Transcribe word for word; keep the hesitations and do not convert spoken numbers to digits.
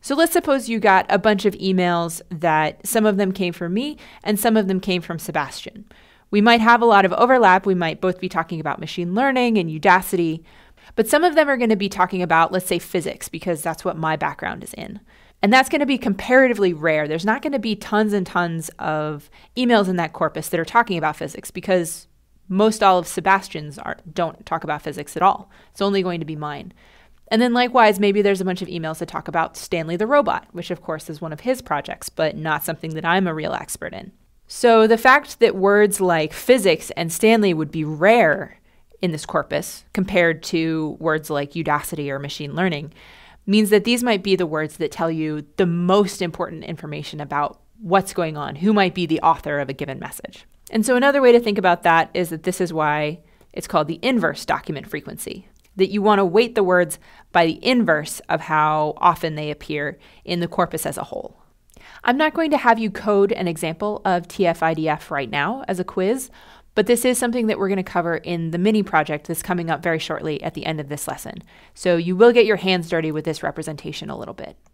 So let's suppose you got a bunch of emails that some of them came from me and some of them came from Sebastian. We might have a lot of overlap. We might both be talking about machine learning and Udacity, but some of them are going to be talking about, let's say, physics, because that's what my background is in. And that's going to be comparatively rare. There's not going to be tons and tons of emails in that corpus that are talking about physics, because most all of Sebastian's are, don't talk about physics at all. It's only going to be mine. And then likewise, maybe there's a bunch of emails that talk about Stanley the robot, which of course is one of his projects, but not something that I'm a real expert in. So the fact that words like physics and Stanley would be rare in this corpus compared to words like Udacity or machine learning means that these might be the words that tell you the most important information about what's going on, who might be the author of a given message. And so another way to think about that is that this is why it's called the inverse document frequency, that you want to weight the words by the inverse of how often they appear in the corpus as a whole. I'm not going to have you code an example of T F I D F right now as a quiz, but this is something that we're going to cover in the mini project that's coming up very shortly at the end of this lesson. So you will get your hands dirty with this representation a little bit.